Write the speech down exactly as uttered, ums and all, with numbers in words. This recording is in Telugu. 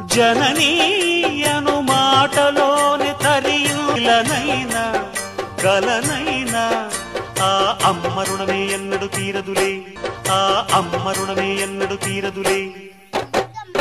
జననీయను మాటలోని తరియులనైనా గలనైనా ఆ అమ్మ రుణమే ఎన్నడు తీరదులే, ఆ అమ్మ రుణమే ఎన్నడు తీరదులే.